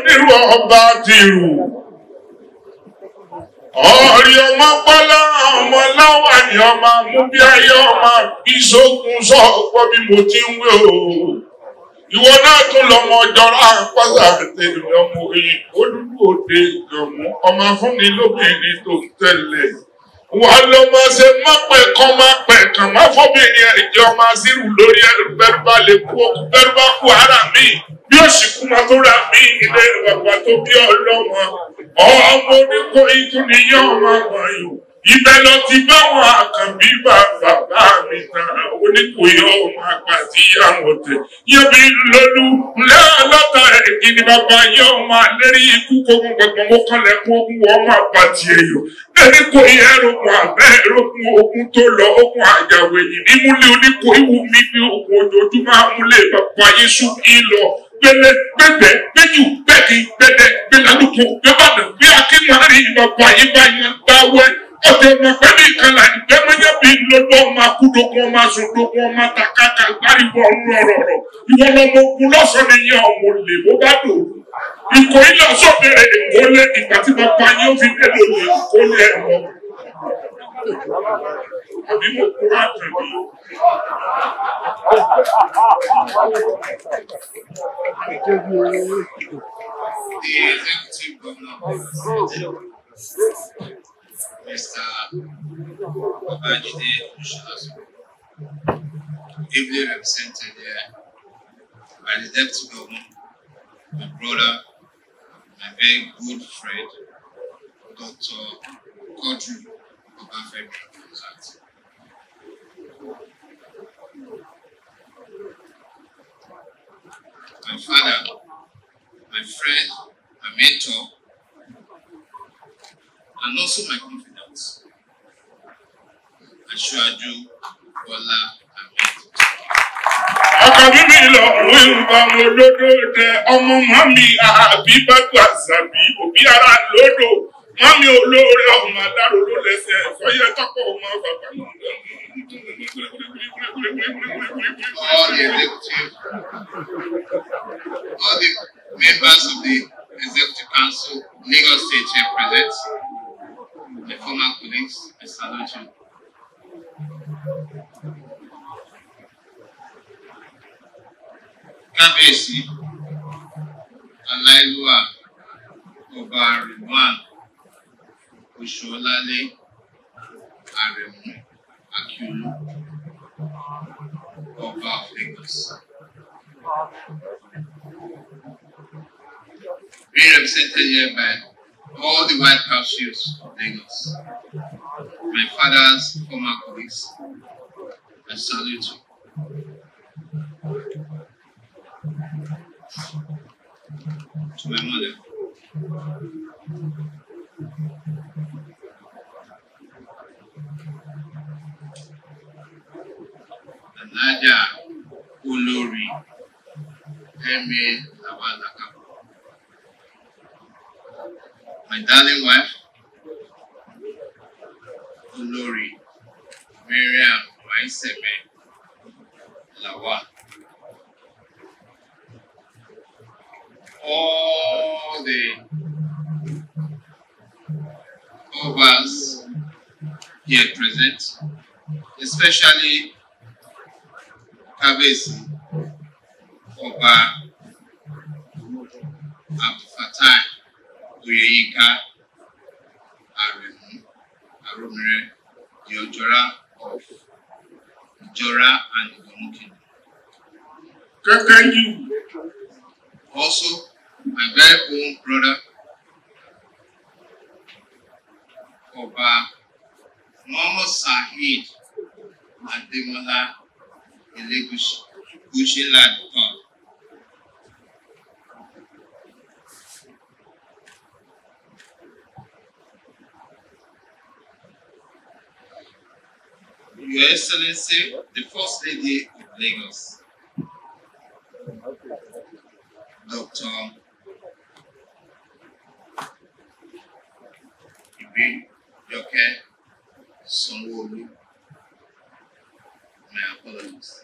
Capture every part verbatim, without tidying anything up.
onírú ọba tìrù. Ọ̀rí ọmọ pọ́lá ọmọ láwà ní ọmọ múbí ayé ọmọ ìṣógun sọ́ọ̀pọ̀ bí mo ti ń wé o. Ìwọ náà tún lọmọ ọjọ́ra pásá tẹ̀lé ọmọ òyìn olúdú òde ìgbọ̀mú ọmọ fúnni lóbìnrin tó ń tẹ̀lé. Wọ́n lọ máa ṣe má pẹ̀ kan má pẹ̀ kan má fọ́bìnrin ẹ̀jẹ̀ ọmọ azírù lórí ẹrù bẹ́rù bá lè kú òkú bẹ́rù bá kú ara mi. Bí òṣìkú máa tó ra mí ilé bàbá tó bí ọlọ́mọ. Ọmọ oníkó ìtúniyàn ọmọ àgbáyò. Ibẹ̀ lọ ti bá wọn àkànbí bàbá mi tán. Oníkòyí ọmọ àgbà tí àwọn tẹ̀. Yẹ́bi lọ́lú lẹ́ọ̀lọ́ta ẹ̀kí ni bàbá yẹ́ ọmọ àlérí ikú kókun gbọ̀gbọ̀n mọ́kànlẹ́kùn ogun ọmọ àpàtì èèyàn. Ẹni kò yẹ ẹrùkún àbẹ́ ẹrùkún ogun tó lọ ogun àjàwò èyí ní múlẹ̀ oníkó ìwú mi bí ogun ojoojúmọ́ àmúlẹ̀ bàbá Yéṣu kí lọ. Gbẹlẹ gbẹgbẹ gbẹjù gbẹdì gbẹdẹ gbẹlálùkù gbẹbàdàn gbé akínmọ́rin bàbá yìí bá yẹn gbáwẹ́. Ọ̀tẹ̀ ọmọ pẹ̀lú ìkànnì àdìgbẹ́mọ́yẹ́ bí lọ́dọ̀ ọmọ akúdógún ọmọ asòdógún ọmọ takaka gbáríwọ̀ ọ̀rọ̀rọ̀. Ìwọ lọmọ ogun lọ́sàn-án ni yẹn ọmọ olè bó bá dòwú. Ìkò ilé ọ̀sọ́bẹ̀rẹ̀ ìkólé ìgbà tí bàbá yóò fi délé olè ìkólé ẹ̀ lọ. Àbí mo kúrò àtẹ̀lé. The executive governor, Mister Babajide Oshulasu, ably represented here by the deputy governor, my brother, my very good friend, Doctor Quadri Obafemi. My father, my friend, my mentor, and also my confidant, Aṣíwájú Bọ́lá Ahmed. Àkàbí mi lọ òwe ìgbà mo lódò tẹ ọmọ mami àbí bàtú àṣàbí òbí ara lódò mami olóore ọmọ adáró ló lẹ́sẹ̀ sọyẹ tọpọ ọmọ bàbá mi. All the executive, all the members of the Executive Council, Lagos State here present, my former colleagues, I salute you. Kábíyèsí, Aláìlúwà, Ọba Ridwan, Oṣuọlálé, Àrẹ̀mú, Akíolú, Ọba of Lagos. Being represented here by all the White Pursuits of Lagos, my father's former colleagues, I salute you. To my mother, Anaja Olori Eme Lawalaka, my darling wife, Olori Miriam Waiseme Lawa. All the Obas here present, especially Kábíyèsí Ọba Abdulfatai Oyeyinka Aremu Aromire, the Ojora of Ijora and Igomukin. Thank you. Also, my very own brother, Ọba Muhammad Saheed Ademola Elegushi Gushiladpal. Your Excellency, the First Lady of Lagos, Doctor Ibiyoke Sanwo-Olu, my apologies.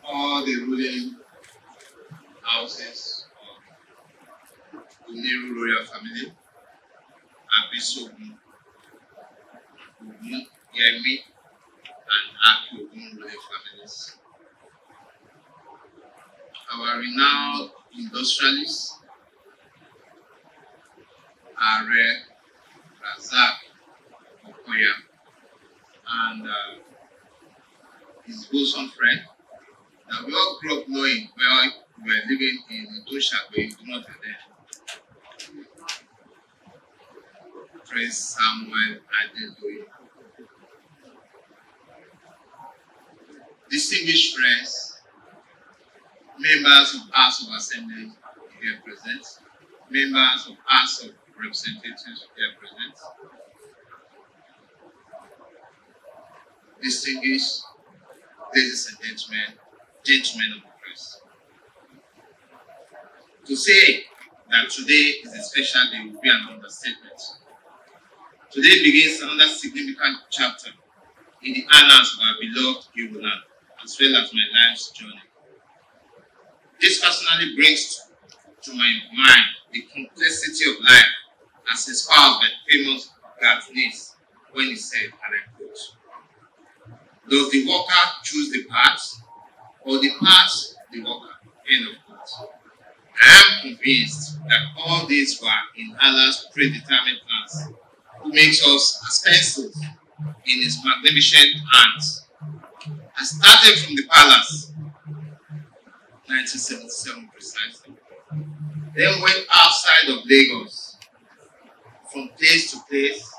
all the ruling houses of the Oniru royal family, Abisogun, Ogun, Yemi, and Aki Ogun royal families. Our renowned industrialists, Are Razak Okoya, and uh, his bosom friend, that we all grew up knowing where we were living in Idoshabe, Idumota. Praise Samuel Adedoye. Distinguished friends, members of House of Assembly here present, members of House of Representatives here present, distinguished ladies and gentlemen, gentlemen of the press. To say that today is a special day would be an understatement. Today begins another significant chapter in the annals of our beloved Igbo land, as well as my life's journey. This personally brings to my mind the complexity of life as espoused by the famous Gatsness when he said, and I quote, "Does the worker choose the path, or the path the worker?" End of quote. I am convinced that all these were in Allah's predetermined plans, who makes us as pencils in his magnificent hands. I started from the palace, nineteen seventy-seven precisely, then went outside of Lagos, from place to place,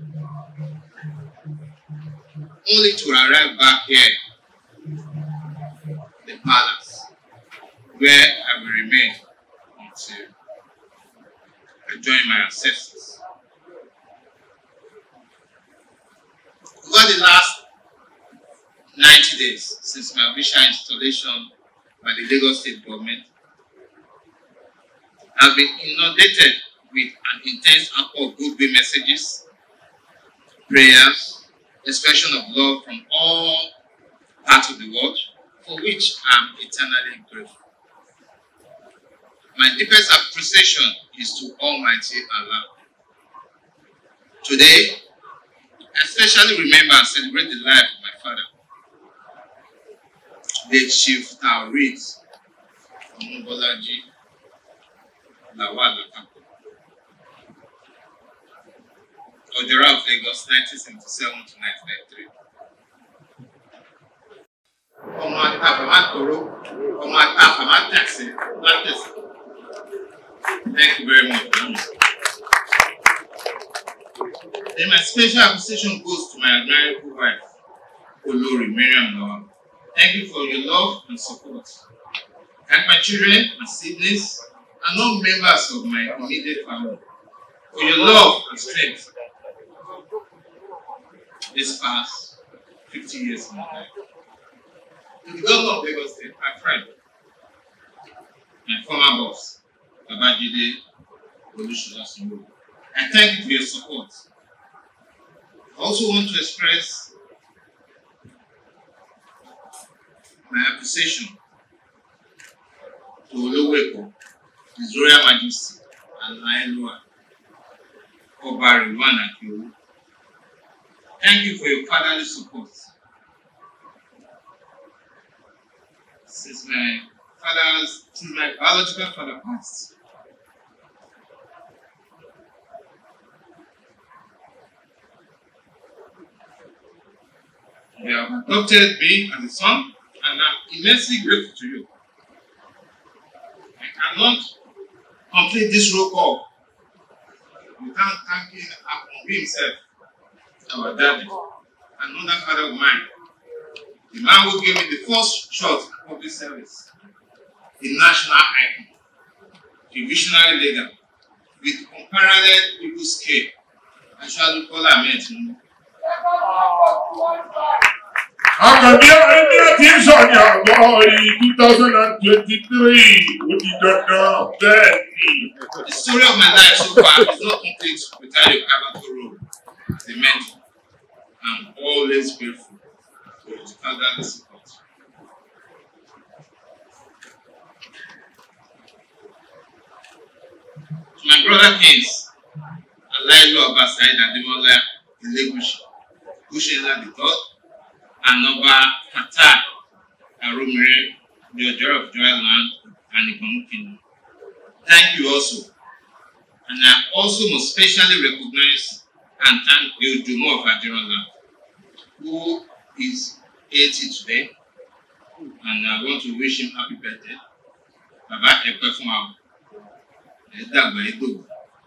only to arrive back here, the palace, where I will remain until I join my ancestors. Over the last ninety days since my official installation by the Lagos State government, I've been inundated with an intense outpour of goodwill messages, prayers, expression of love from all parts of the world, for which I'm eternally grateful. My deepest appreciation is to Almighty Allah. Today, I especially remember and celebrate the life of my father, the Chief Taurid Omobolaji Lawal Akapo, Ojora of Lagos, nineteen seventy-seven to nineteen ninety-three. Ọmọ Atafamátoro, ọmọ Atafamátàsí, Látẹ̀sí. Thank you very much. Then my special appreciation goes to my admirable wife, Olori Mariam Lawal. Thank you for your love and support. Thank my children, my siblings, and all members of my immediate family for your love and strength this past fifty years of my life. To the governor of Lagos State, my friend, my former boss, Babajide Olusola Sanwo-Olu, I thank you for your support. I also want to express my appreciation to Oloweko, His Royal Majesty, and Laelua, Oba Rilwan Akiolu. Thank you for your fatherly support. Since my father's, since my biological father passed, you have adopted me as a son, and I'm immensely grateful to you. I cannot complete this roll call without thanking Akonbi himself, our daddy, another father of mine, the man who gave me the first shot at public service, the national icon, the visionary leader, with unparalleled people scale, Ashwadu Bola Ahmed Tinubu. Àkànbí ẹni tí ń sọ̀yà àgbọ̀ two thousand twenty-three ó di dandan bẹ́ẹ̀ ni. The story of my life so far is not complete without your pivotal role, the mentor. I'm always grateful for his fatherly support. my brother kings, Alailu Oba Said Ademola Elegushi, Kushenla the third, and Oba Fatai Aromire, the Ojo of Joyland and the Igbomu Kingdom. Thank you also. And I also most specially recognize and thank you, Dumo of Ajironland, who is eighty today. And I want to wish him happy birthday. Baba Ekpefuma, Edagba Edo,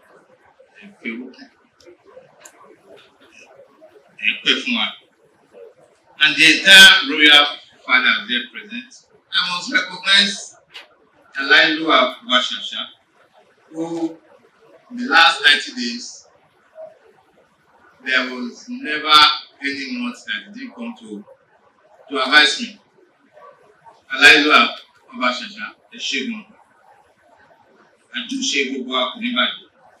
Ekpefuma, and the entire royal father there present. I must recognize Alailu Oba Shasha, who in the last ninety days there was never any month that didn't come to to advise me. Alailu Oba Shasha, the Shegun, and to Shegun Kunibadi.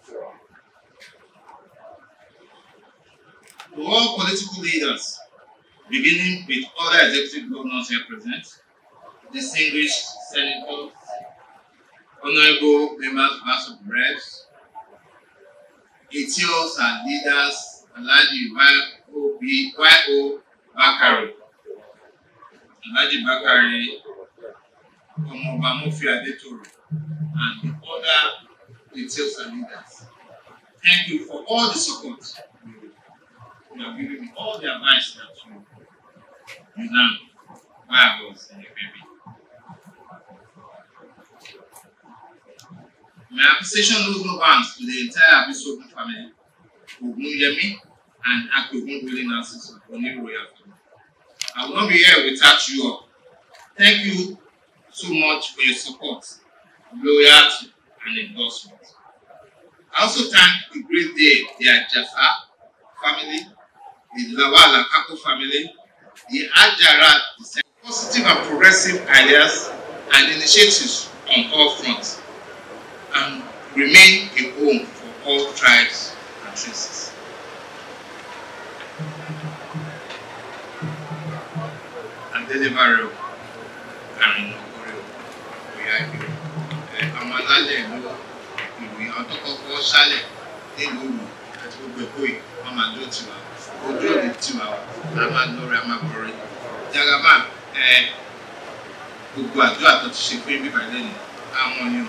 To all political leaders, beginning with other executive governors here present, distinguished senators, honorable members of House of Reps, A T Os and leaders, Alhaji Y O Bakari, Alhaji Bakari, Omoba Mofi Adetoro, and the other A T Os and leaders. Thank you for all the support. You have given me all the advice that you, you learned while I was in the baby. My appreciation knows no bounds to the entire Abisogun family, Ogunyemi and Akogun dwelling houses of Oni Royal family. I will not be here without you all. Thank you so much for your support, loyalty, and endorsement. I also thank the great day, the Ajafa family, the Lawal Akako family, the Ajara, the positive and progressive ideas and initiatives on all fronts, and remain a home for all tribes and races. And delivery and inaugurated. We are here. Amalale Elu, we are talking about Shale, Elu, at Ubekoi, Mama Dotima, Ojo de Tima, Mama Nora Magori, Jagaman, eh, Ugua, to Shippi by then. Ammonia,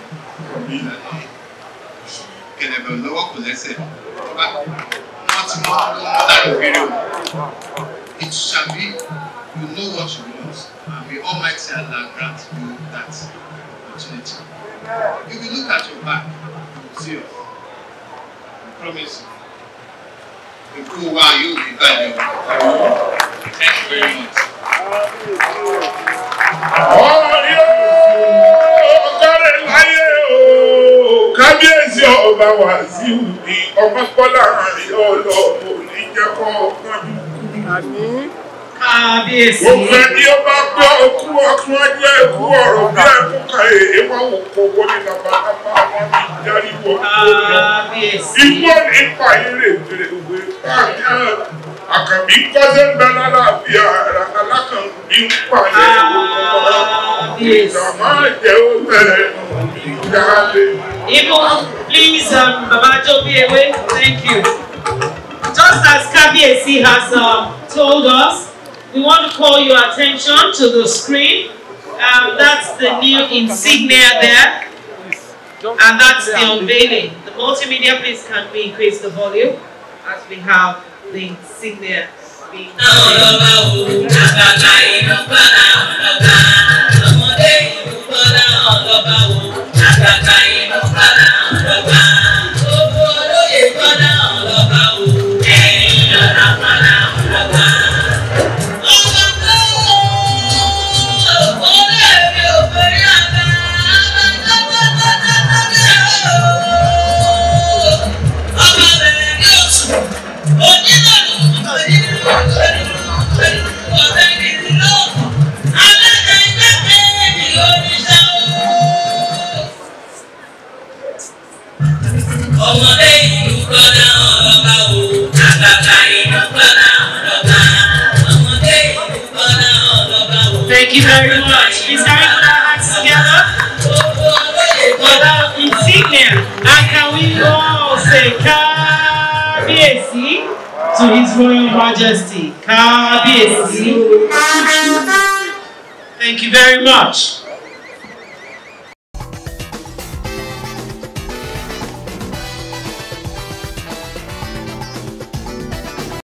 Kelebe lọ́wọ́ kò lẹ́sẹ̀, not more than video. It shall be, you know what you want, and may Almighty Allah grant you that opportunity. If you look at your back, you will see us. I promise you. In cool while you will be back. Thank you very much. Oh, yeah. Kábíyèsí ọba Wàsíù ní Ọmọkọ́lá ọlọ́mọ oníjẹ́kọ́ ọkànjú. Kábíyèsí. Gbogbo ẹni ọba gbọ́ okú ọkùn ọjọ́ ẹ̀kú ọ̀rọ̀ bí ẹ̀kúkà èèwọ̀ òkú owó ní labalábá wọn ní ìjáríwọ̀ Kábíyèsí. Ìwọ nípa eré ìgbèrèwé káàkiri àkànbí kọ́sẹ́ ń bẹ lálàáfíà ara alákànbí ń pàlẹ́ òkú ìjàmá jẹ́ ó bẹ̀rẹ̀ ìjáde. Even, please, um, Baba Jobiewe, thank you. Just as Kabiesi has um, told us, we want to call your attention to the screen. Um, that's the new insignia there. And that's the unveiling. The multimedia, please can we increase the volume as we have the insignia being unveiled. Thank you very much. Please can we put our hands together for the insignia? And can we we all say Kábíyèsí to His Royal Majesty. Kábíyèsí. Thank you very much.